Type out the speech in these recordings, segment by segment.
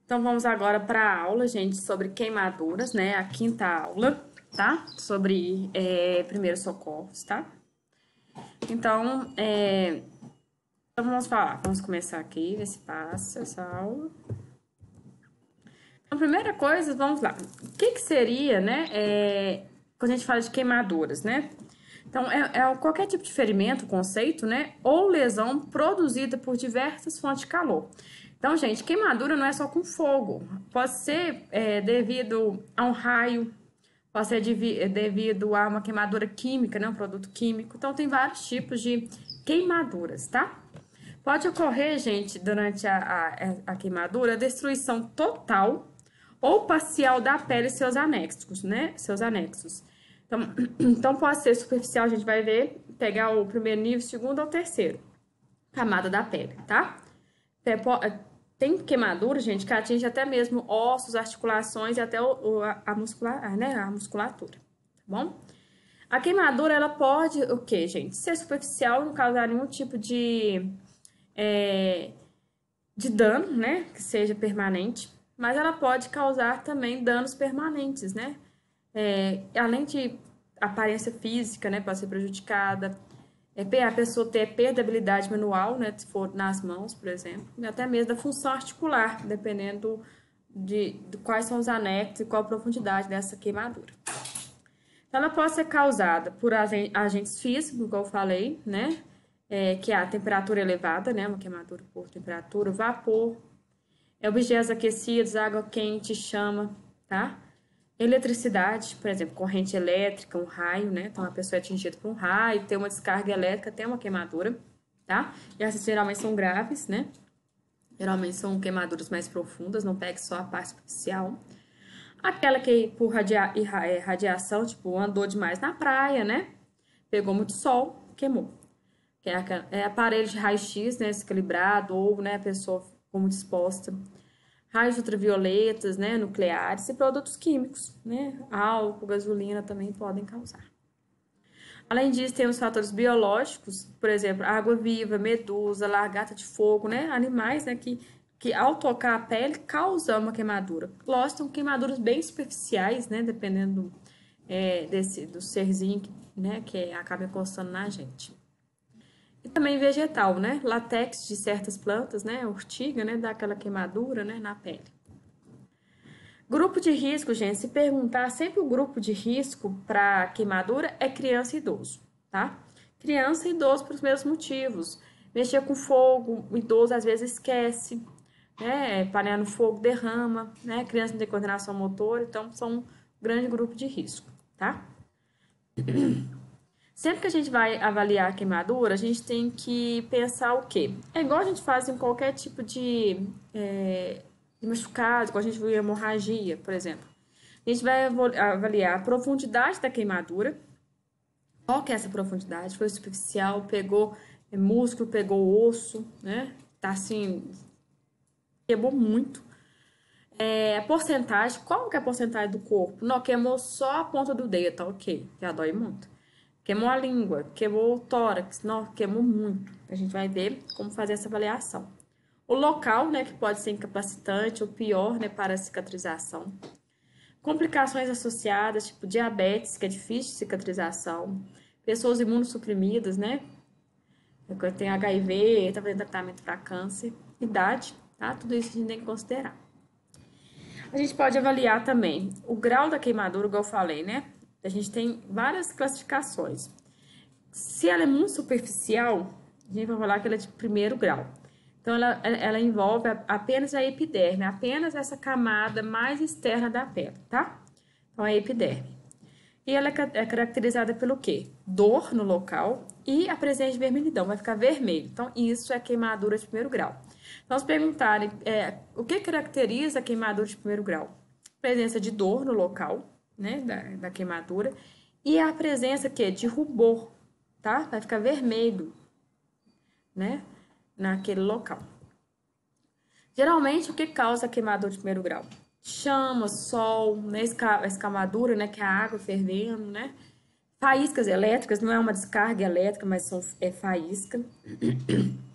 Então, vamos agora para a aula, gente, sobre queimaduras, né? A quinta aula, tá? Sobre primeiros socorros, tá? Então, vamos começar aqui, ver se passa essa aula. Então, primeira coisa, vamos lá. O que seria, né, quando a gente fala de queimaduras, né? Então, qualquer tipo de ferimento, conceito, né? Ou lesão produzida por diversas fontes de calor. Então, gente, queimadura não é só com fogo. Pode ser devido a um raio, pode ser devido a uma queimadura química, né? Um produto químico. Então, tem vários tipos de queimaduras, tá? Pode ocorrer, gente, durante a queimadura, a destruição total ou parcial da pele e seus anexos, né? Seus anexos. Então, pode ser superficial, a gente vai ver, pegar o primeiro nível, segundo ou terceiro camada da pele, tá? Tem queimadura, gente, que atinge até mesmo ossos, articulações e até a musculatura, tá bom? A queimadura, ela pode, o quê, gente? Ser superficial, não causar nenhum tipo de dano, né? Que seja permanente, mas ela pode causar também danos permanentes, né? Além de aparência física, né, pode ser prejudicada, a pessoa ter perda de habilidade manual, né, se for nas mãos, por exemplo, e até mesmo da função articular, dependendo de quais são os anexos e qual a profundidade dessa queimadura. Então, ela pode ser causada por agentes físicos, como eu falei, né, que é a temperatura elevada, né, uma queimadura por temperatura, vapor, objetos aquecidos, água quente, chama, tá? Eletricidade, por exemplo, corrente elétrica, um raio, né? Então, a pessoa é atingida por um raio, tem uma descarga elétrica, tem uma queimadura, tá? E essas geralmente são graves, né? Geralmente são queimaduras mais profundas, não pega só a parte superficial. Aquela que por radiação, tipo, andou demais na praia, né? Pegou muito sol, queimou. Que é aparelho de raio-x, né? Desequilibrado, ou, né, a pessoa ficou muito exposta. Raios ultravioletas, né, nucleares e produtos químicos, né, álcool, gasolina também podem causar. Além disso, tem os fatores biológicos, por exemplo, água viva, medusa, lagarta de fogo, né, animais, né, que ao tocar a pele causam uma queimadura. Lógico, são queimaduras bem superficiais, né, dependendo do serzinho, né, que acaba encostando na gente. E também vegetal, né? Látex de certas plantas, né? Urtiga, né? Dá aquela queimadura, né? Na pele. Grupo de risco, gente, se perguntar, sempre o grupo de risco para queimadura é criança e idoso, tá? Criança e idoso por os mesmos motivos. Mexer com fogo, o idoso às vezes esquece, né? Panela no fogo derrama, né? Criança não tem coordenação motora, então são um grande grupo de risco, tá? Sempre que a gente vai avaliar a queimadura, a gente tem que pensar o quê? É igual a gente faz em qualquer tipo de machucado, igual a gente viu em hemorragia, por exemplo. A gente vai avaliar a profundidade da queimadura. Qual que é essa profundidade? Foi superficial, pegou músculo, pegou osso, né? Tá assim, queimou muito. A porcentagem, qual que é a porcentagem do corpo? Não, queimou só a ponta do dedo, tá ok, já dói muito. Queimou a língua, queimou o tórax, não, queimou muito. A gente vai ver como fazer essa avaliação. O local, né, que pode ser incapacitante ou pior, né, para a cicatrização. Complicações associadas, tipo diabetes, que é difícil de cicatrização. Pessoas imunossuprimidas, né, tem HIV, tá fazendo tratamento para câncer. Idade, tá? Tudo isso a gente tem que considerar. A gente pode avaliar também o grau da queimadura, igual eu falei, né? A gente tem várias classificações. Se ela é muito superficial, a gente vai falar que ela é de primeiro grau. Então, ela envolve apenas a epiderme, apenas essa camada mais externa da pele, tá? Então, a epiderme. E ela é caracterizada pelo quê? Dor no local e a presença de vermelhidão, vai ficar vermelho. Então, isso é queimadura de primeiro grau. Então, se perguntarem o que caracteriza a queimadura de primeiro grau? Presença de dor no local, né, da queimadura, e a presença de rubor, tá? Vai ficar vermelho, né, naquele local. Geralmente, o que causa a queimadura de primeiro grau? Chama, sol, né, escamadura, né, que é a água fervendo, né? Faíscas elétricas, não é uma descarga elétrica, mas é faísca.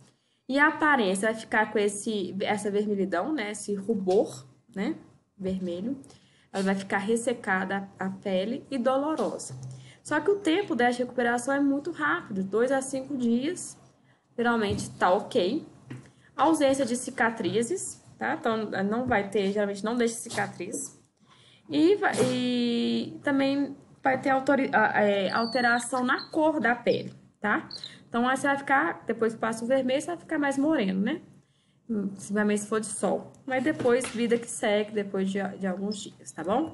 E a aparência vai ficar com essa vermelhidão, né? Esse rubor, né? Vermelho. Ela vai ficar ressecada a pele e dolorosa. Só que o tempo dessa recuperação é muito rápido, 2 a 5 dias. Geralmente tá ok. Ausência de cicatrizes, tá? Então não vai ter, geralmente não deixa cicatriz. E também vai ter alteração na cor da pele, tá? Então aí você vai ficar, depois que passa o vermelho, você vai ficar mais moreno, né? Principalmente se for de sol. Mas depois, vida que segue, depois de alguns dias, tá bom?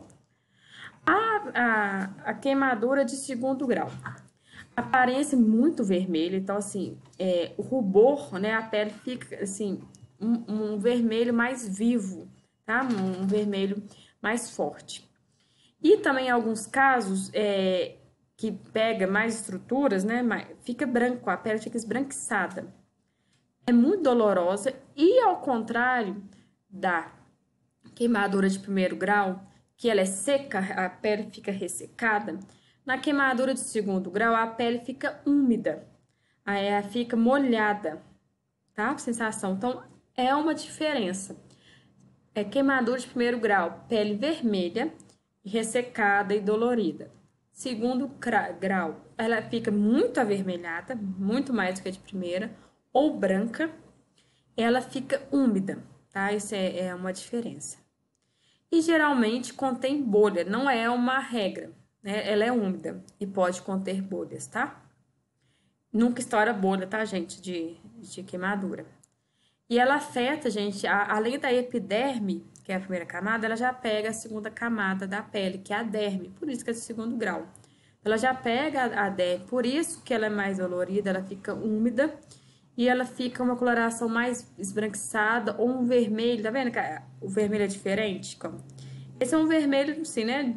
A queimadura de segundo grau. Aparência muito vermelha, então assim, o rubor, né? A pele fica assim, um vermelho mais vivo, tá? Um vermelho mais forte. E também em alguns casos, que pega mais estruturas, né? Fica branco, a pele fica esbranquiçada. É muito dolorosa e ao contrário da queimadura de primeiro grau, que ela é seca, a pele fica ressecada, na queimadura de segundo grau a pele fica úmida, aí ela fica molhada, tá? Sensação. Então é uma diferença. Queimadura de primeiro grau, pele vermelha, ressecada e dolorida. Segundo grau, ela fica muito avermelhada, muito mais do que a de primeira, ou branca, ela fica úmida, tá? Isso é uma diferença. E geralmente contém bolha, não é uma regra, né? Ela é úmida e pode conter bolhas, tá? Nunca estoura bolha, tá, gente, de queimadura. E ela afeta, gente, além da epiderme, que é a primeira camada, ela já pega a segunda camada da pele, que é a derme, por isso que é de segundo grau. Ela já pega a derme, por isso que ela é mais dolorida, ela fica úmida e ela fica uma coloração mais esbranquiçada ou um vermelho, tá vendo que o vermelho é diferente? Esse é um vermelho, assim, né,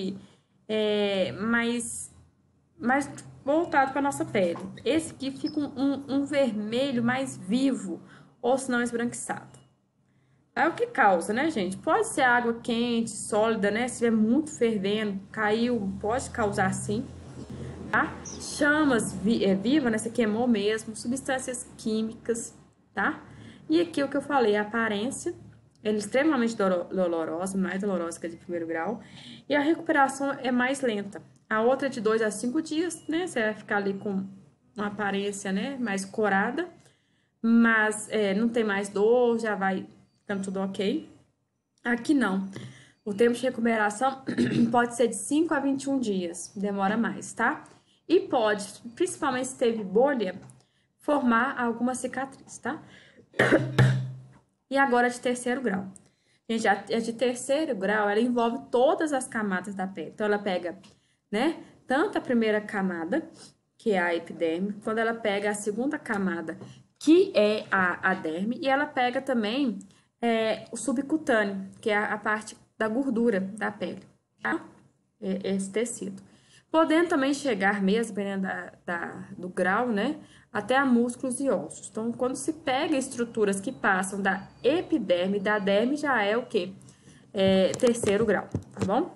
mais voltado para nossa pele. Esse aqui fica um vermelho mais vivo, ou se não esbranquiçado. É o que causa, né, gente? Pode ser água quente, sólida, né? Se estiver muito fervendo, caiu, pode causar sim, tá? Chamas viva, né? Você queimou mesmo, substâncias químicas, tá? E aqui o que eu falei, a aparência, ela é extremamente dolorosa, mais dolorosa que a de primeiro grau, e a recuperação é mais lenta. A outra é de 2 a 5 dias, né? Você vai ficar ali com uma aparência, né, mais corada, mas não tem mais dor, já vai ficando tudo ok. Aqui não. O tempo de recuperação pode ser de 5 a 21 dias, demora mais, tá? E pode, principalmente se teve bolha, formar alguma cicatriz, tá? E agora de terceiro grau. Gente, a de terceiro grau, ela envolve todas as camadas da pele. Então, ela pega, né, tanto a primeira camada, que é a epiderme, quando ela pega a segunda camada, que é a derme, e ela pega também o subcutâneo, que é a parte da gordura da pele, tá? Esse tecido. Podendo também chegar mesmo, dependendo do grau, né, até a músculos e ossos. Então, quando se pega estruturas que passam da epiderme, da derme, já é o quê? Terceiro grau, tá bom?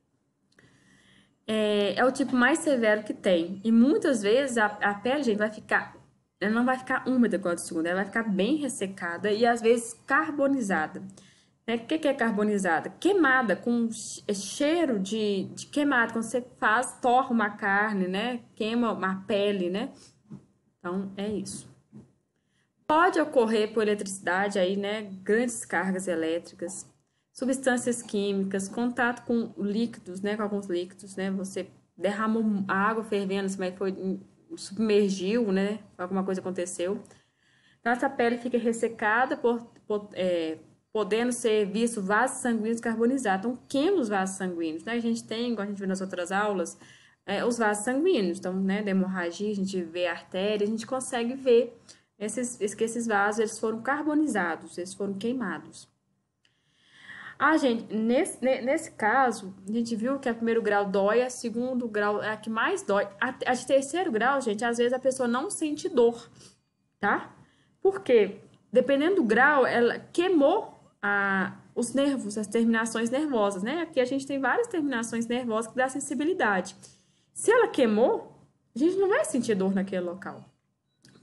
É o tipo mais severo que tem. E muitas vezes a pele, gente, ela não vai ficar úmida igual a do segundo, ela vai ficar bem ressecada e às vezes carbonizada. O que é carbonizada? Queimada, com cheiro de queimado. Quando você torra uma carne, né? Queima uma pele, né? Então, é isso. Pode ocorrer por eletricidade aí, né? Grandes cargas elétricas, substâncias químicas, contato com líquidos, né? Com alguns líquidos, né? Você derramou água fervendo, mas foi submergiu, né? Alguma coisa aconteceu. Então, essa pele fica ressecada podendo ser visto vasos sanguíneos carbonizados. Então, queima os vasos sanguíneos, né? A gente tem, igual a gente viu nas outras aulas, os vasos sanguíneos. Então, né, da hemorragia, a gente vê a artéria, a gente consegue ver que esses vasos, eles foram carbonizados, eles foram queimados. Gente, nesse caso, a gente viu que a primeiro grau dói, a segundo grau é a que mais dói. A de terceiro grau, gente, às vezes a pessoa não sente dor, tá? Por quê? Dependendo do grau, ela queimou os nervos, as terminações nervosas, né? Aqui a gente tem várias terminações nervosas que dá sensibilidade. Se ela queimou, a gente não vai sentir dor naquele local.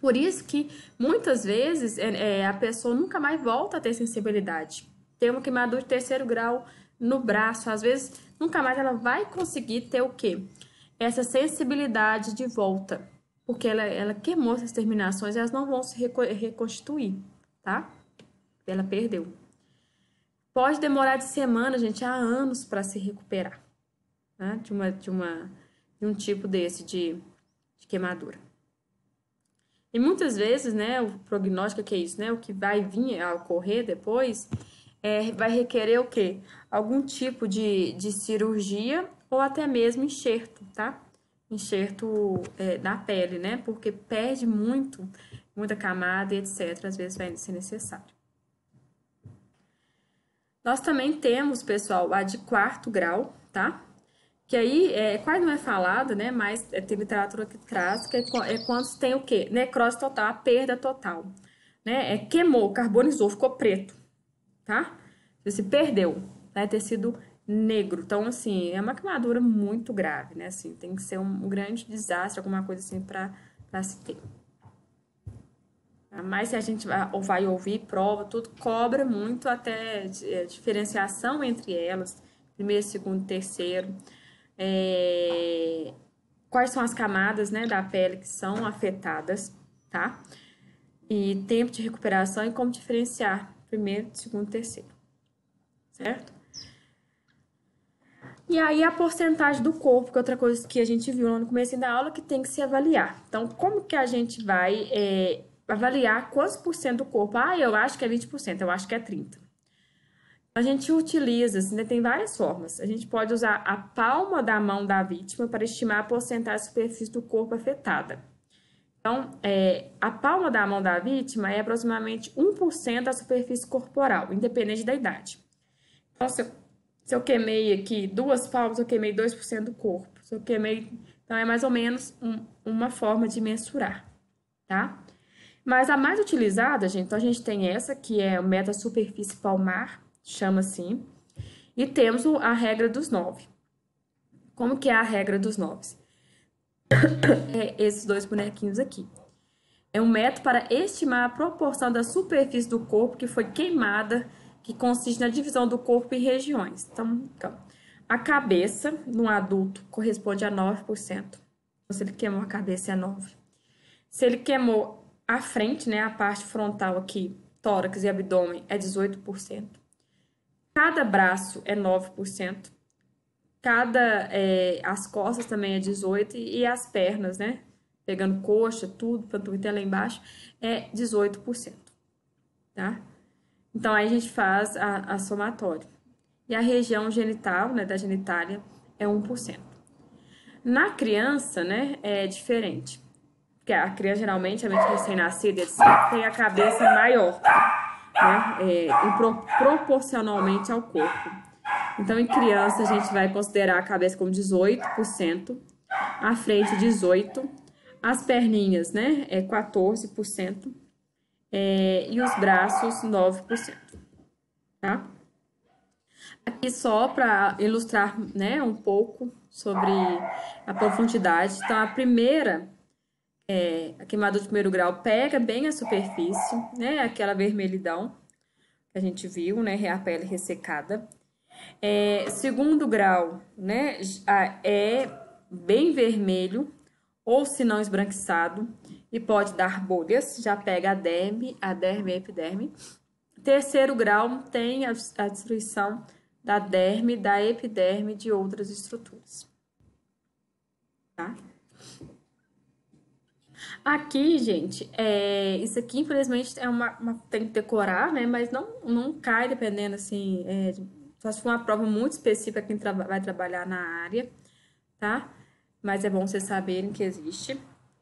Por isso que muitas vezes a pessoa nunca mais volta a ter sensibilidade. Tem uma queimadura de terceiro grau no braço, às vezes nunca mais ela vai conseguir ter o quê? Essa sensibilidade de volta, porque ela queimou essas terminações e elas não vão se reconstituir, tá? Ela perdeu. Pode demorar de semana, gente, há anos para se recuperar, né? De um tipo desse de queimadura. E muitas vezes, né, o prognóstico que é isso, né? O que vai vir a ocorrer depois vai requerer o quê? Algum tipo de cirurgia ou até mesmo enxerto, tá? Enxerto na pele, né? Porque perde muita camada e etc. Às vezes vai ser necessário. Nós também temos, pessoal, a de quarto grau, tá? Que aí quase não é falado, né? Mas tem literatura que traz, que é quando tem o quê? Necrose total, a perda total. Né? Queimou, carbonizou, ficou preto, tá? Você perdeu, vai ter sido negro. Então, assim, é uma queimadura muito grave, né? Assim, tem que ser um grande desastre, alguma coisa assim pra se ter. Mas se a gente vai ouvir prova, tudo cobra muito até diferenciação entre elas, primeiro, segundo, terceiro. Quais são as camadas, né, da pele que são afetadas, tá? E tempo de recuperação e como diferenciar primeiro, segundo, terceiro, certo? E aí a porcentagem do corpo, que é outra coisa que a gente viu lá no começo da aula, que tem que se avaliar. Então, como que a gente vai avaliar quantos por cento do corpo? Ah, eu acho que é 20%, eu acho que é 30%. A gente utiliza, assim, né, tem várias formas. A gente pode usar a palma da mão da vítima para estimar a porcentagem de superfície do corpo afetada. Então, a palma da mão da vítima é aproximadamente 1% da superfície corporal, independente da idade. Então, se eu queimei aqui 2 palmas, eu queimei 2% do corpo. Se eu queimei... Então, é mais ou menos uma forma de mensurar, tá? Mas a mais utilizada, gente, então a gente tem essa, que é o metasuperfície palmar, chama assim, e temos a regra dos 9. Como que é a regra dos 9? Esses dois bonequinhos aqui. É um método para estimar a proporção da superfície do corpo que foi queimada, que consiste na divisão do corpo em regiões. Então, a cabeça, no adulto, corresponde a 9%. Então, se ele queimou a cabeça, é 9%. Se ele queimou a frente, né, a parte frontal aqui, tórax e abdômen, é 18%. Cada braço é 9%. As costas também é 18% e as pernas, né? Pegando coxa, tudo, panturrilha até lá embaixo, é 18%, tá? Então, aí a gente faz a somatória. E a região genital, né, da genitália, é 1%. Na criança, né, é diferente. Porque a criança, geralmente, a mente recém-nascida, etc., tem a cabeça maior, né, proporcionalmente ao corpo. Então, em criança, a gente vai considerar a cabeça como 18%, a frente 18%, as perninhas, né, 14%, e os braços 9%, tá? Aqui só para ilustrar, né, um pouco sobre a profundidade. Então, a primeira, a queimadura de primeiro grau, pega bem a superfície, né, aquela vermelhidão que a gente viu, né, a pele ressecada. Segundo grau, né, é bem vermelho, ou se não esbranquiçado, e pode dar bolhas, já pega a derme e a epiderme. Terceiro grau tem a destruição da derme, da epiderme e de outras estruturas. Tá? Aqui, gente, isso aqui, infelizmente, tem que decorar, né? Mas não cai, dependendo, assim, só se for uma prova muito específica quem vai trabalhar na área, tá? Mas é bom vocês saberem que existe.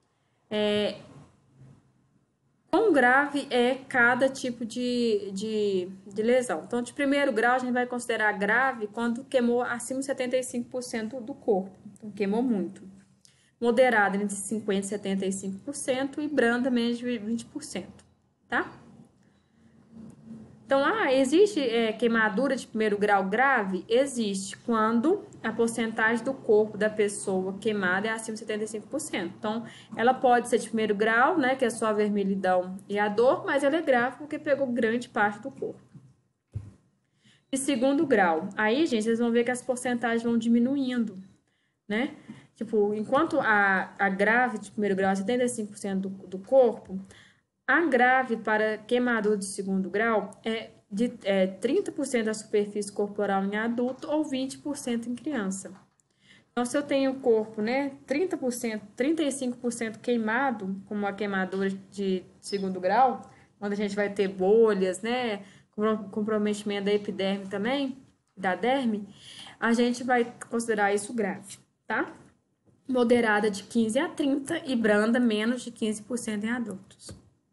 Quão grave é cada tipo de lesão? Então, de primeiro grau, a gente vai considerar grave quando queimou acima de 75% do corpo. Então, queimou muito. Moderada, entre 50% e 75%, e branda, menos de 20%, tá? Então, existe queimadura de primeiro grau grave? Existe, quando a porcentagem do corpo da pessoa queimada é acima de 75%. Então, ela pode ser de primeiro grau, né, que é só a vermelhidão e a dor, mas ela é grave porque pegou grande parte do corpo. De segundo grau, aí, gente, vocês vão ver que as porcentagens vão diminuindo, né? Tipo, enquanto a grave de primeiro grau é 75% do corpo, a grave para queimadura de segundo grau é de 30% da superfície corporal em adulto ou 20% em criança. Então, se eu tenho o corpo, né, 30%, 35% queimado, como a queimadura de segundo grau, onde a gente vai ter bolhas, né, comprometimento da epiderme também, da derme, a gente vai considerar isso grave, tá? Moderada de 15 a 30 e branda menos de 15% em adultos.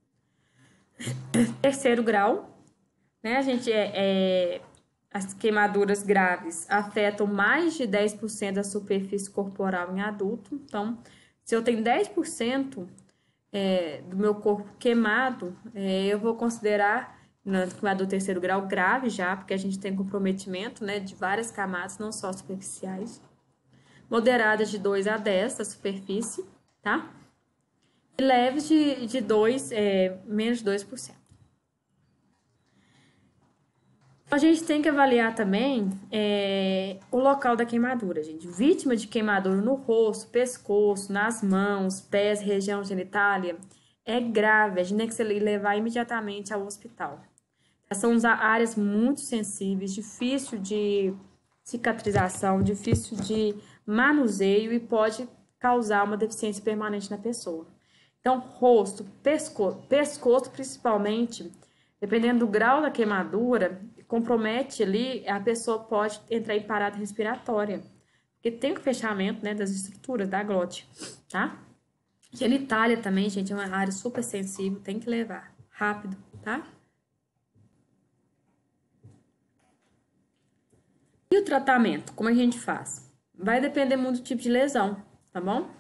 Terceiro grau, né? As queimaduras graves afetam mais de 10% da superfície corporal em adulto. Então, se eu tenho 10% do meu corpo queimado, eu vou considerar na queimadura terceiro grau grave já, porque a gente tem comprometimento, né, de várias camadas, não só superficiais. Moderada de 2 a 10 da superfície, tá? E leves de 2, menos de 2%. A gente tem que avaliar também o local da queimadura, gente. Vítima de queimadura no rosto, pescoço, nas mãos, pés, região genitália, é grave. A gente tem que levar imediatamente ao hospital. São áreas muito sensíveis, difícil de cicatrização, difícil de manuseio e pode causar uma deficiência permanente na pessoa. Então, rosto, pescoço principalmente, dependendo do grau da queimadura, compromete ali, a pessoa pode entrar em parada respiratória, porque tem o fechamento, né, das estruturas da glote, tá? Genitália também, gente, é uma área super sensível, tem que levar rápido, tá? E o tratamento, como a gente faz? Vai depender muito do tipo de lesão, tá bom?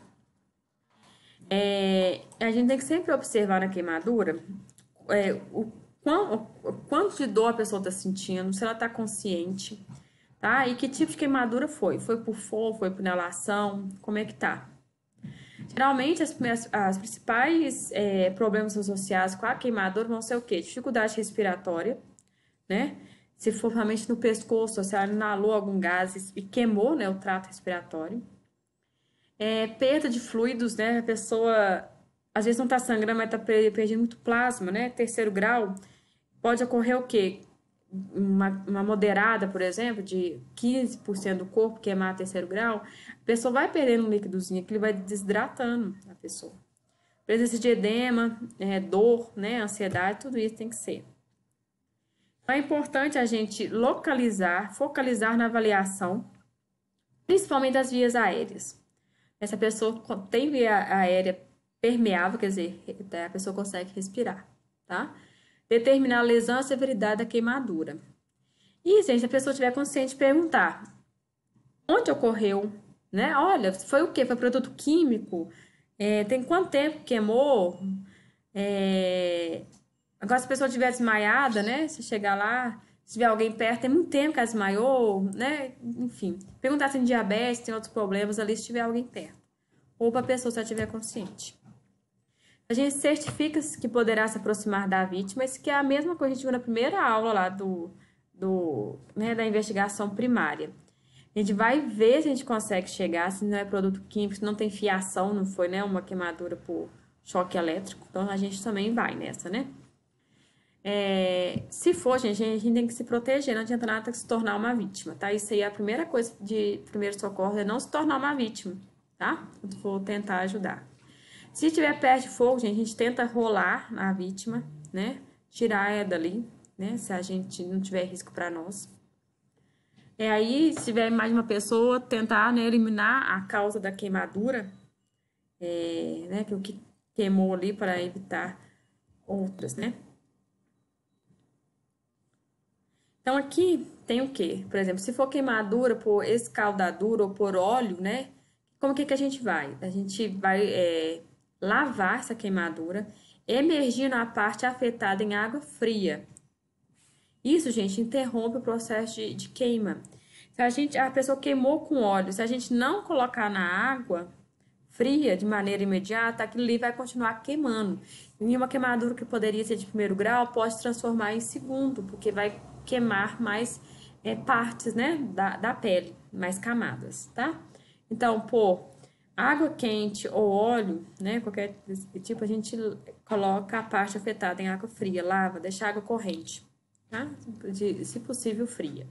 A gente tem que sempre observar na queimadura o quanto de dor a pessoa está sentindo, se ela está consciente, tá? E que tipo de queimadura foi? Foi por fogo, foi por inalação, como é que tá? Geralmente, as principais problemas associados com a queimadura vão ser o quê? Dificuldade respiratória, né? Se for realmente no pescoço, se ela inalou algum gás e queimou, né, o trato respiratório. Perda de fluidos, né? A pessoa às vezes não tá sangrando, mas tá perdendo muito plasma, né? Terceiro grau, pode ocorrer o quê? Uma moderada, por exemplo, de 15% do corpo queimar terceiro grau, a pessoa vai perdendo um líquidozinho, que ele vai desidratando a pessoa. Presença de edema, dor, né? Ansiedade, tudo isso tem que ser. Então, é importante a gente focalizar na avaliação, principalmente das vias aéreas. Essa pessoa tem via aérea permeável, quer dizer, a pessoa consegue respirar, tá? Determinar a lesão e a severidade da queimadura. E, gente, se a pessoa estiver consciente, perguntar onde ocorreu, né? Olha, foi o quê? Foi produto químico? Tem quanto tempo que queimou? Agora, se a pessoa estiver desmaiada, né? Se chegar lá, se tiver alguém perto, tem muito tempo que ela desmaiou, né? Enfim, perguntar se tem diabetes, tem outros problemas ali, se tiver alguém perto. Ou para a pessoa, se ela estiver consciente. A gente certifica que poderá se aproximar da vítima, isso que é a mesma coisa que a gente viu na primeira aula lá da investigação primária. A gente vai ver se a gente consegue chegar, se não é produto químico, se não tem fiação, não foi, né, uma queimadura por choque elétrico. Então, a gente também vai nessa, né? Se for, gente, a gente tem que se proteger, não adianta nada se tornar uma vítima, tá? Isso aí é a primeira coisa de primeiro socorro, é não se tornar uma vítima, tá? Vou tentar ajudar. Se tiver perto de fogo, gente, a gente tenta rolar a vítima, né? Tirar ela dali, né? Se a gente não tiver risco para nós. Aí, se tiver mais de uma pessoa, tentar, né, eliminar a causa da queimadura, né? Que o que queimou ali para evitar outras, né? Então, aqui tem o quê? Por exemplo, se for queimadura por escaldadura ou por óleo, né? Como que a gente vai? A gente vai lavar essa queimadura, emergindo a parte afetada em água fria. Isso, gente, interrompe o processo de queima. Se a pessoa queimou com óleo, se a gente não colocar na água fria de maneira imediata, aquilo ali vai continuar queimando. E uma queimadura que poderia ser de primeiro grau pode se transformar em segundo, porque vai queimar mais partes, né, da pele, mais camadas, tá? Então, água quente ou óleo, né, qualquer tipo, a gente coloca a parte afetada em água fria, lava, deixa a água corrente, tá? Se possível, fria.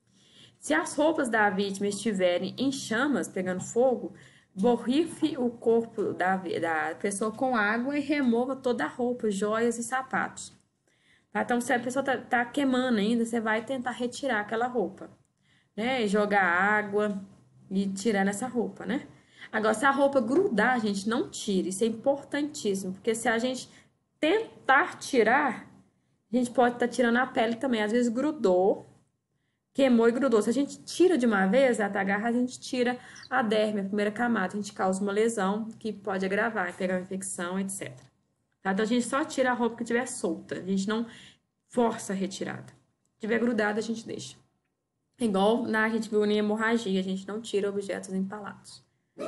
Se as roupas da vítima estiverem em chamas, pegando fogo, borrife o corpo da pessoa com água e remova toda a roupa, joias e sapatos. Tá? Então, se a pessoa tá queimando ainda, você vai tentar retirar aquela roupa, né? E jogar água e tirar essa roupa, né? Agora, se a roupa grudar, gente, não tire. Isso é importantíssimo, porque se a gente tentar tirar, a gente pode estar tirando a pele também. Às vezes grudou, queimou e grudou. Se a gente tira de uma vez, até agarrar, a gente tira a derme, a primeira camada. A gente causa uma lesão que pode agravar, pegar uma infecção, etc. Tá? Então, a gente só tira a roupa que estiver solta. A gente não força a retirada. Se tiver grudada, a gente deixa. Igual a gente viu em hemorragia, a gente não tira objetos empalados.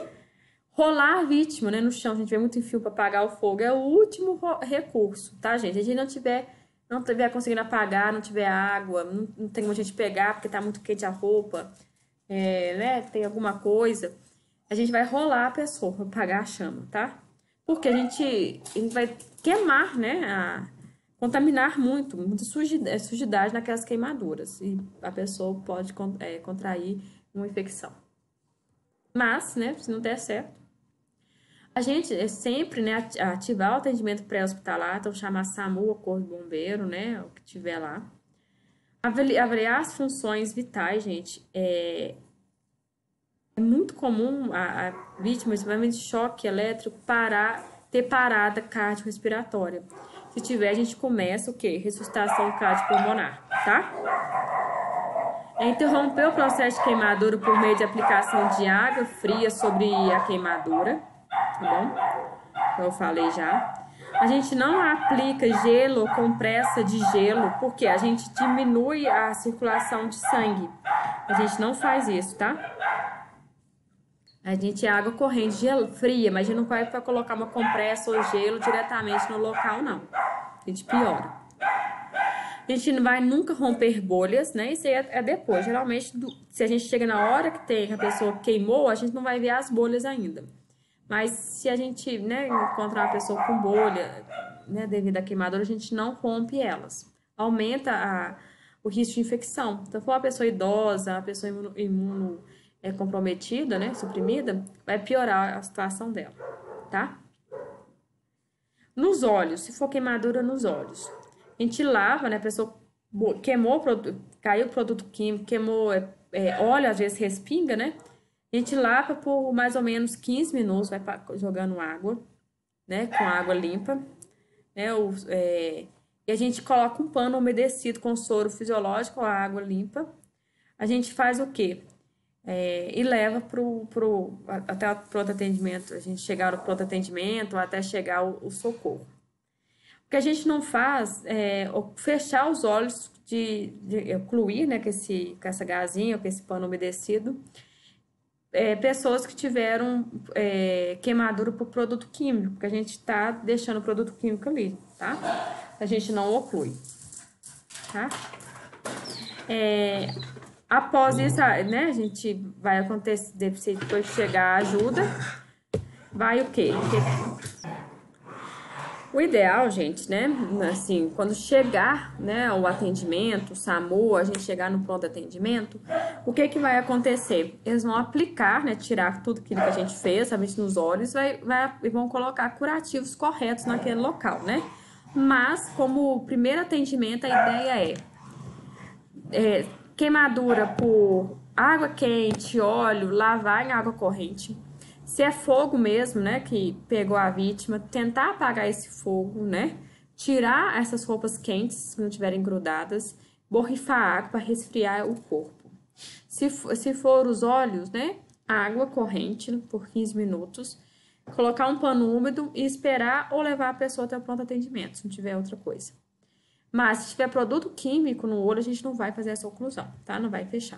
Rolar a vítima, né, no chão, a gente vê muito em fio para apagar o fogo, é o último recurso, tá, gente? Se a gente não tiver conseguindo apagar, não tiver água, não tem como a gente pegar porque tá muito quente a roupa, né, tem alguma coisa, a gente vai rolar a pessoa para apagar a chama, tá? Porque a gente vai queimar, né, contaminar muita sujidade naquelas queimaduras e a pessoa pode contrair uma infecção. Mas, né, se não der certo, a gente sempre, né, ativar o atendimento pré-hospitalar, então chamar SAMU, ou Corpo de Bombeiro, né, o que tiver lá. Avaliar as funções vitais, gente. É muito comum a vítima, principalmente de choque elétrico, ter parada cardiorrespiratória. Se tiver, a gente começa o quê? Ressuscitação cardiopulmonar, tá? Interromper o processo de queimadura por meio de aplicação de água fria sobre a queimadura, tá bom? Como eu falei já. A gente não aplica gelo ou compressa de gelo, porque a gente diminui a circulação de sangue. A gente não faz isso, tá? A gente é água corrente, gelo, fria, mas a gente não vai para colocar uma compressa ou gelo diretamente no local, não. A gente piora. A gente não vai nunca romper bolhas, né? Isso aí é depois. Geralmente, se a gente chega na hora que a pessoa queimou, a gente não vai ver as bolhas ainda. Mas se a gente, né, encontrar uma pessoa com bolha, né, devido à queimadura, a gente não rompe elas. Aumenta o risco de infecção. Então, se for uma pessoa idosa, uma pessoa imuno comprometida, né, suprimida, vai piorar a situação dela, tá? Nos olhos, se for queimadura nos olhos, a gente lava, né, a pessoa queimou, caiu o produto químico, queimou óleo, às vezes respinga, né? A gente lava por mais ou menos 15 minutos, vai jogando água, né, com água limpa, né, e a gente coloca um pano umedecido com soro fisiológico, a água limpa. A gente faz o quê? E leva até o pronto atendimento, a gente chegar no pronto atendimento, até chegar o socorro. O que a gente não faz é fechar os olhos de ocluir, né, com essa gazinha, com esse pano umedecido, pessoas que tiveram queimadura por produto químico, porque a gente está deixando o produto químico ali, tá? A gente não oclui, tá? Após isso, né, a gente vai acontecer, depois de chegar a ajuda, vai o quê? O ideal, gente, né, assim, quando chegar, né, o atendimento, o SAMU, a gente chegar no pronto atendimento, o que vai acontecer? Eles vão aplicar, né, tirar tudo aquilo que a gente fez, somente nos olhos, e vão colocar curativos corretos naquele local, né? Mas, como primeiro atendimento, a ideia queimadura por água quente, óleo, lavar em água corrente. Se é fogo mesmo, né, que pegou a vítima, tentar apagar esse fogo, né, tirar essas roupas quentes, que não estiverem grudadas, borrifar água para resfriar o corpo. Se for os olhos, né, água corrente por 15 minutos, colocar um pano úmido e esperar ou levar a pessoa até o pronto atendimento, se não tiver outra coisa. Mas se tiver produto químico no olho, a gente não vai fazer essa oclusão, tá? Não vai fechar.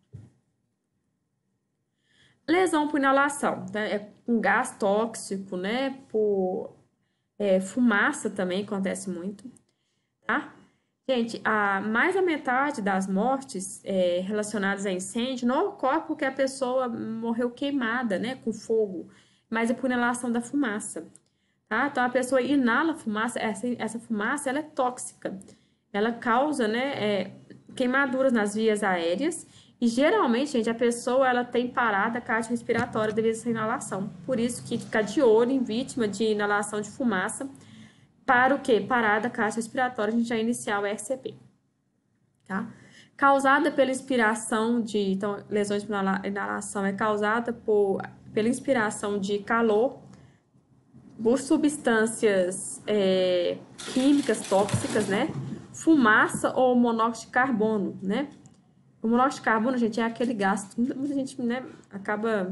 Lesão por inalação, tá? É um gás tóxico, né? Por fumaça também acontece muito, tá? Gente, mais da metade das mortes relacionadas a incêndio não ocorre porque a pessoa morreu queimada, né? Com fogo, mas é por inalação da fumaça, tá? Então, a pessoa inala fumaça, essa fumaça, ela é tóxica. Ela causa, né, queimaduras nas vias aéreas e, geralmente, gente, a pessoa, ela tem parada cardiorrespiratória devido a essa inalação. Por isso que fica de olho em vítima de inalação de fumaça para o quê? Parada cardiorrespiratória, a gente já iniciar o RCP, tá? Causada pela inspiração de... Então, lesões por inalação é causada pela inspiração de calor por substâncias químicas tóxicas, né? Fumaça ou monóxido de carbono, né? O monóxido de carbono, gente, é aquele gás que muita gente, né, acaba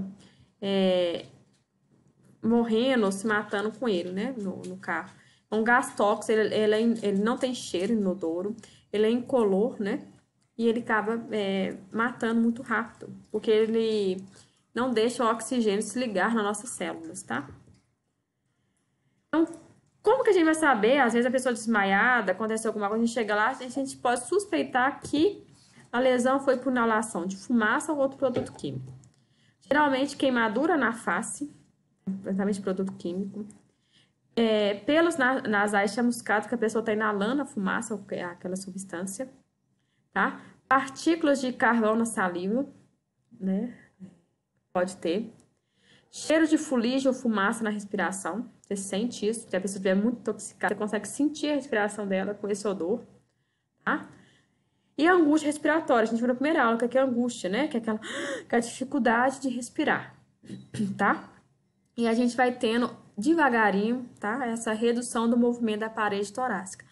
morrendo ou se matando com ele, né, no carro. É um gás tóxico, ele não tem cheiro inodoro, ele é incolor, né? E ele acaba matando muito rápido, porque ele não deixa o oxigênio se ligar nas nossas células, tá? Então, como que a gente vai saber? Às vezes a pessoa desmaiada, aconteceu alguma coisa, a gente chega lá, a gente pode suspeitar que a lesão foi por inalação de fumaça ou outro produto químico. Geralmente, queimadura na face, principalmente produto químico. Pelos nasais chamuscados, que a pessoa está inalando a fumaça, ou aquela substância, tá? Partículas de carvão na saliva, né? Pode ter. Cheiro de fuligem ou fumaça na respiração. Você sente isso, se a pessoa estiver muito intoxicada, você consegue sentir a respiração dela com esse odor, tá? E a angústia respiratória, a gente viu na primeira aula, que é a angústia, né? Que é aquela dificuldade de respirar, tá? E a gente vai tendo devagarinho, tá? Essa redução do movimento da parede torácica.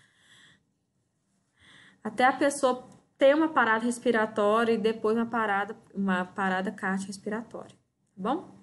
Até a pessoa ter uma parada respiratória e depois uma parada cardiorrespiratória, tá bom?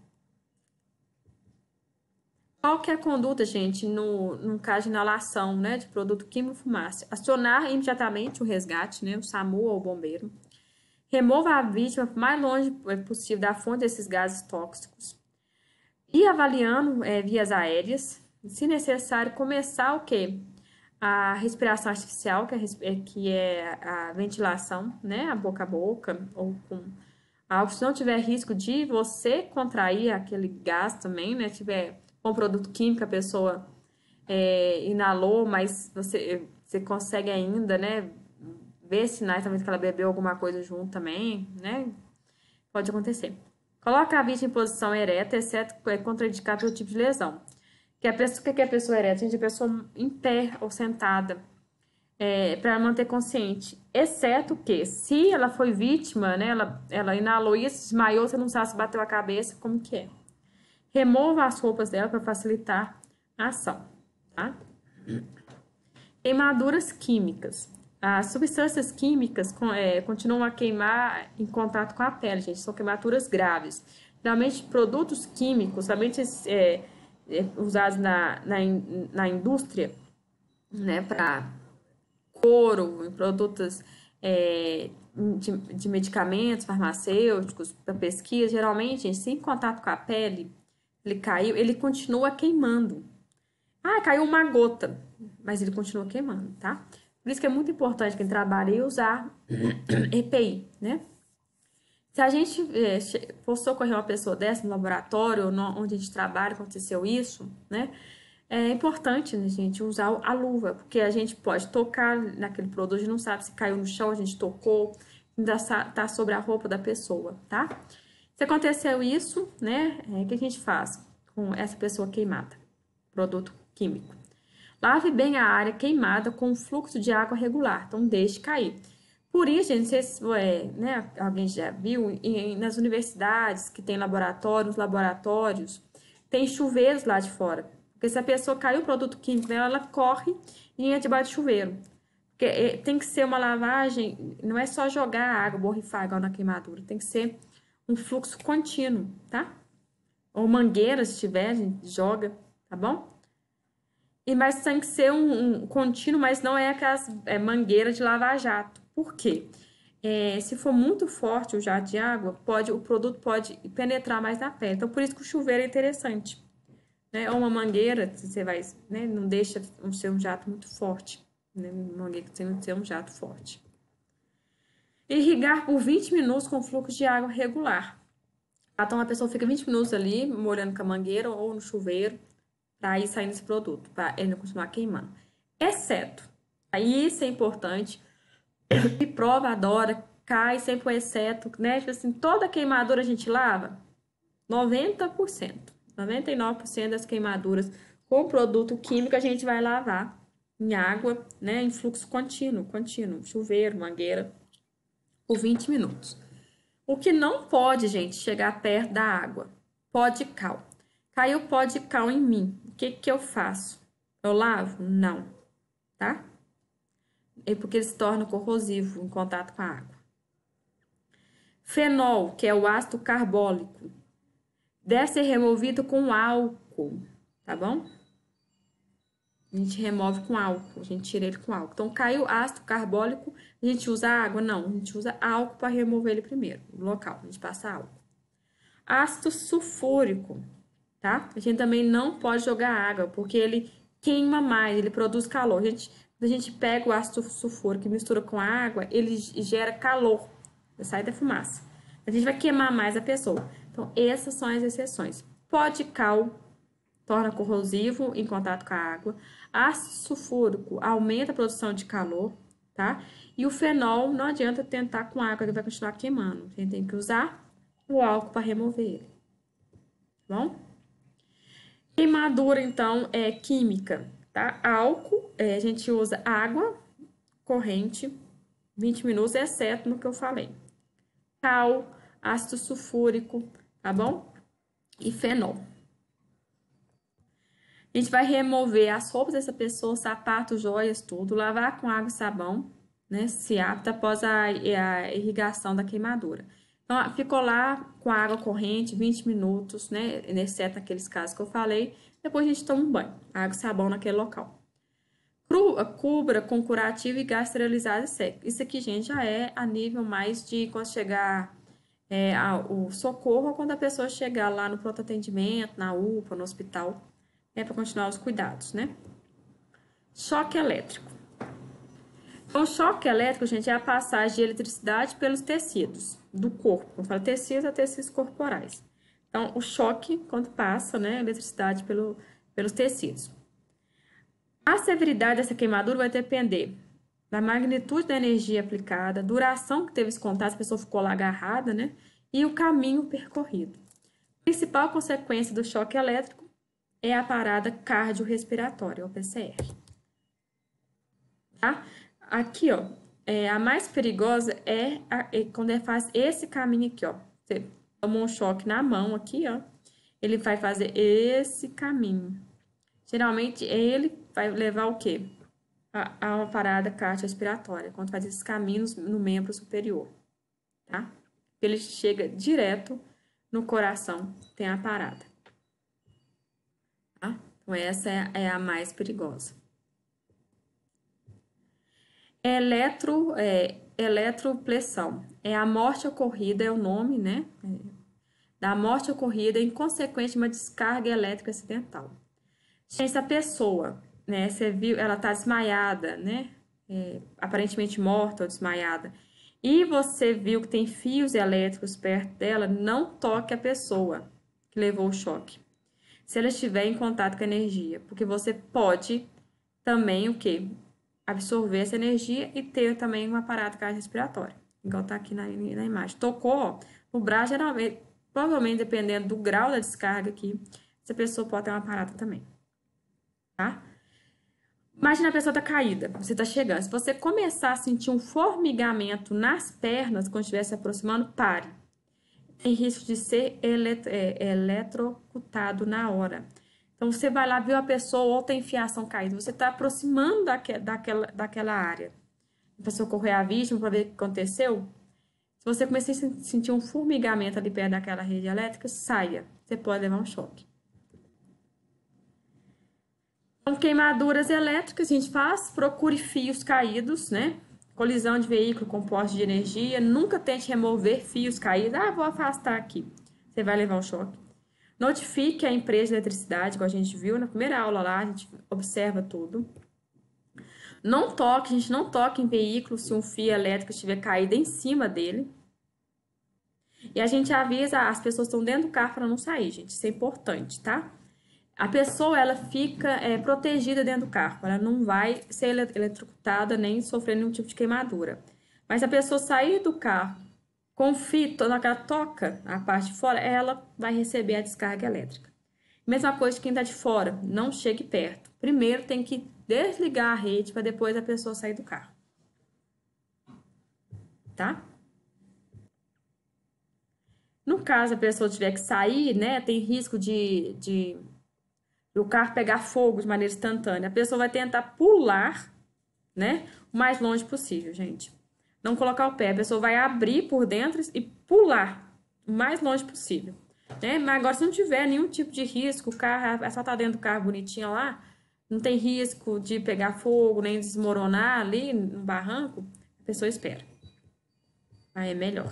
Qual que é a conduta, gente, no caso de inalação, né, de produto químico fumaça? Acionar imediatamente o resgate, né, o SAMU ou o bombeiro. Remova a vítima o mais longe possível da fonte desses gases tóxicos. E avaliando vias aéreas. Se necessário, começar o quê? A respiração artificial, que é a ventilação, né, a boca, ou com algo, se não tiver risco de você contrair aquele gás também, né, tiver com produto químico, a pessoa inalou, mas você consegue ainda, né, ver sinais também que ela bebeu alguma coisa junto também, né, pode acontecer. Coloca a vítima em posição ereta, exceto contraindicado pelo tipo de lesão. O que é a pessoa ereta? Gente, a pessoa em pé ou sentada, para manter consciente. Exceto que, se ela foi vítima, né, ela inalou e desmaiou, você não sabe se bateu a cabeça, como que é. Remova as roupas dela para facilitar a ação, tá? Queimaduras químicas. As substâncias químicas continuam a queimar em contato com a pele, gente. São queimaduras graves. Geralmente, produtos químicos, somente usados na indústria, né, para couro, em produtos de medicamentos farmacêuticos, para pesquisa, geralmente, gente, se em contato com a pele, ele caiu, ele continua queimando. Ah, caiu uma gota, mas ele continua queimando, tá? Por isso que é muito importante quem trabalha usar EPI, né? Se a gente for socorrer uma pessoa dessa no laboratório, onde a gente trabalha, aconteceu isso, né? É importante, né, gente, usar a luva, porque a gente pode tocar naquele produto, a gente não sabe se caiu no chão, a gente tocou, ainda tá sobre a roupa da pessoa, tá? Se aconteceu isso, né, o que a gente faz com essa pessoa queimada? Produto químico. Lave bem a área queimada com um fluxo de água regular, então deixe cair. Por isso, gente, não sei se né, alguém já viu, nas universidades que tem laboratórios, tem chuveiros lá de fora. Porque se a pessoa caiu o produto químico nela, ela corre e entra debaixo do chuveiro. Porque tem que ser uma lavagem, não é só jogar água, borrifar igual na queimadura, tem que ser um fluxo contínuo, tá? Ou mangueira, se tiver, a gente joga, tá bom? Mas tem que ser um contínuo, mas não é aquelas mangueiras de lava-jato. Por quê? Se for muito forte o jato de água, o produto pode penetrar mais na pele. Então, por isso que o chuveiro é interessante. Né? Ou uma mangueira, você vai, né? Não deixa ser um jato muito forte. Né? Uma mangueira tem que ser um jato forte. Irrigar por 20 minutos com fluxo de água regular. Então, a pessoa fica 20 minutos ali, molhando com a mangueira ou no chuveiro, para ir saindo esse produto, para ele não continuar queimando. Exceto, aí isso é importante, e prova adora, cai sempre o exceto, né? Tipo assim, toda queimadura a gente lava 90%, 99% das queimaduras com produto químico a gente vai lavar em água, né? Em fluxo contínuo, chuveiro, mangueira, por 20 minutos. O que não pode, gente, chegar perto da água, pó de cal. Caiu pó de cal em mim, o que eu faço? Eu lavo? Não, tá? É porque ele se torna corrosivo em contato com a água. Fenol, que é o ácido carbólico, deve ser removido com álcool, tá bom? A gente remove com álcool, a gente tira ele com álcool. Então, caiu ácido carbólico, a gente usa água? Não, a gente usa álcool para remover ele primeiro, no local, a gente passa álcool. Ácido sulfúrico, tá? A gente também não pode jogar água, porque ele queima mais, ele produz calor. Quando a gente pega o ácido sulfúrico e mistura com a água, ele gera calor, sai da fumaça. A gente vai queimar mais a pessoa. Então, essas são as exceções. Pó de cal torna corrosivo em contato com a água. Ácido sulfúrico aumenta a produção de calor, tá? E o fenol não adianta tentar com água, ele vai continuar queimando. A gente tem que usar o álcool para remover ele. Tá bom? Queimadura, então, é química, tá? Álcool, a gente usa água corrente, 20 minutos, exceto no que eu falei. Cal, ácido sulfúrico, tá bom? E fenol. A gente vai remover as roupas dessa pessoa, sapatos, joias, tudo, lavar com água e sabão, né? Se apta após a irrigação da queimadura. Então, ficou lá com a água corrente, 20 minutos, né? Exceto naqueles casos que eu falei. Depois a gente toma um banho, água e sabão naquele local. Cubra com curativo e gás esterilizado e seco. Isso aqui, gente, já é a nível mais de quando chegar o socorro ou quando a pessoa chegar lá no pronto atendimento, na UPA, no hospital, para continuar os cuidados, né? Choque elétrico. Então, o choque elétrico, gente, é a passagem de eletricidade pelos tecidos do corpo. Quando fala tecidos, é tecidos corporais. Então, o choque, quando passa, né, eletricidade pelos tecidos. A severidade dessa queimadura vai depender da magnitude da energia aplicada, duração que teve esse contato, se a pessoa ficou lá agarrada, né, e o caminho percorrido. A principal consequência do choque elétrico é a parada cardiorrespiratória, ou PCR. Tá? Aqui, ó, a mais perigosa é quando ele faz esse caminho aqui, ó. Você tomou um choque na mão aqui, ó. Ele vai fazer esse caminho. Geralmente, ele vai levar o quê? A uma parada cardiorrespiratória, quando faz esses caminhos no membro superior, tá? Ele chega direto no coração, tem a parada. Tá? Então, essa é a mais perigosa. Eletropressão. É a morte ocorrida, é o nome, né? Da morte ocorrida em consequência de uma descarga elétrica acidental. Gente, essa pessoa, né? Você viu, ela tá desmaiada, né? Aparentemente morta ou desmaiada. E você viu que tem fios elétricos perto dela, não toque a pessoa que levou o choque. Se ela estiver em contato com a energia, porque você pode também o quê? Absorver essa energia e ter também uma parada cardiorrespiratória, igual tá aqui na imagem. Tocou, ó, no braço, geralmente, provavelmente, dependendo do grau da descarga aqui, essa pessoa pode ter uma parada também, tá? Imagina a pessoa tá caída, você tá chegando. Se você começar a sentir um formigamento nas pernas, quando estiver se aproximando, pare. Tem risco de ser eletrocutado na hora. Então, você vai lá, viu a pessoa ou tem fiação caída, você está aproximando daquela área para socorrer a vítima, para ver o que aconteceu. Se você começar a sentir um formigamento ali perto daquela rede elétrica, saia. Você pode levar um choque. Então, queimaduras elétricas a gente faz, procure fios caídos, né? Colisão de veículo com poste de energia, nunca tente remover fios caídos. Ah, vou afastar aqui. Você vai levar um choque. Notifique a empresa de eletricidade, como a gente viu na primeira aula lá, a gente observa tudo. Não toque, a gente não toque em veículo se um fio elétrico estiver caído em cima dele. E a gente avisa, as pessoas estão dentro do carro para não sair, gente. Isso é importante, tá? A pessoa, ela fica protegida dentro do carro. Ela não vai ser eletrocutada nem sofrer nenhum tipo de queimadura. Mas se a pessoa sair do carro com fio, na que ela toca a parte de fora, ela vai receber a descarga elétrica. Mesma coisa de quem está de fora, não chegue perto. Primeiro tem que desligar a rede para depois a pessoa sair do carro. Tá? No caso a pessoa tiver que sair, né, tem risco de o carro pegar fogo de maneira instantânea. A pessoa vai tentar pular, né, o mais longe possível, gente. Não colocar o pé, a pessoa vai abrir por dentro e pular o mais longe possível, né? Mas agora, se não tiver nenhum tipo de risco, o carro, é só estar dentro do carro bonitinho lá, não tem risco de pegar fogo, nem desmoronar ali no barranco, a pessoa espera. Aí é melhor.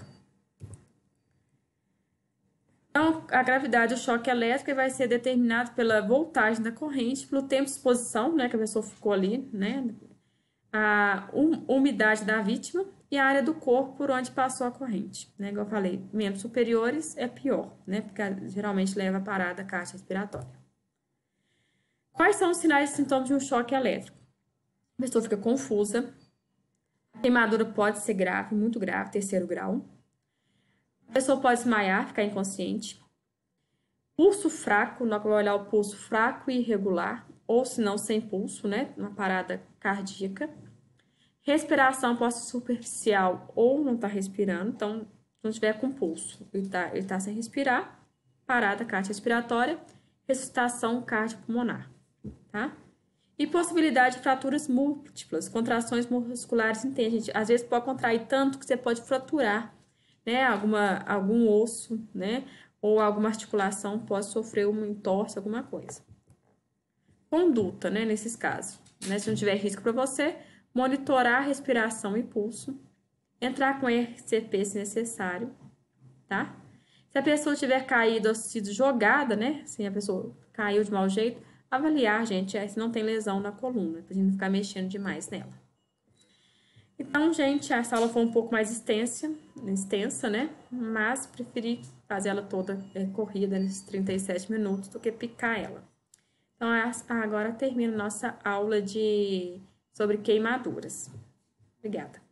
Então, a gravidade do choque elétrico vai ser determinado pela voltagem da corrente, pelo tempo de exposição, né, que a pessoa ficou ali, né, a umidade da vítima e a área do corpo por onde passou a corrente, né, igual eu falei, membros superiores é pior, né, porque geralmente leva a parada caixa respiratória. Quais são os sinais e sintomas de um choque elétrico? A pessoa fica confusa, a queimadura pode ser grave, muito grave, 3º grau. A pessoa pode desmaiar, ficar inconsciente. Pulso fraco, nós vamos olhar o pulso fraco e irregular, ou se não, sem pulso, né? Uma parada cardíaca. Respiração pode ser superficial ou não tá respirando, então, se não tiver com pulso, ele tá sem respirar, parada cardiorrespiratória, ressuscitação cardiopulmonar, tá? E possibilidade de fraturas múltiplas, contrações musculares intensas. Às vezes pode contrair tanto que você pode fraturar, né, algum osso, né, ou alguma articulação pode sofrer uma entorse, alguma coisa. Conduta, né, nesses casos, né, se não tiver risco para você, monitorar a respiração e pulso, entrar com RCP se necessário, tá? Se a pessoa tiver caído ou sido jogada, né, assim, a pessoa caiu de mau jeito, avaliar, gente, se não tem lesão na coluna, pra gente não ficar mexendo demais nela. Então, gente, essa aula foi um pouco mais extensa, né? Mas preferi fazer ela toda corrida nesses 37 minutos do que picar ela. Então, agora termina nossa aula sobre queimaduras. Obrigada.